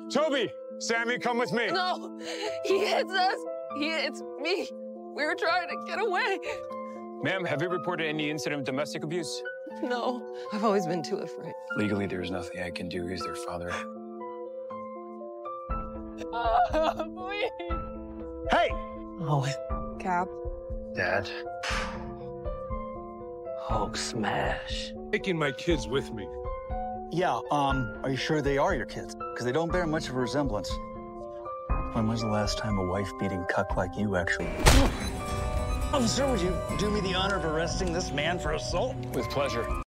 Toby! Sammy, come with me. No, he hits us. He hits me. We were trying to get away. Ma'am, have you reported any incident of domestic abuse? No, I've always been too afraid. Legally, there's nothing I can do. He's their father. Please. Hey! Oh, Cap. Dad. Hulk smash. Taking my kids with me. Yeah, are you sure they are your kids? Because they don't bear much of a resemblance. When was the last time a wife-beating cuck like you actually... Officer, would you do me the honor of arresting this man for assault? With pleasure.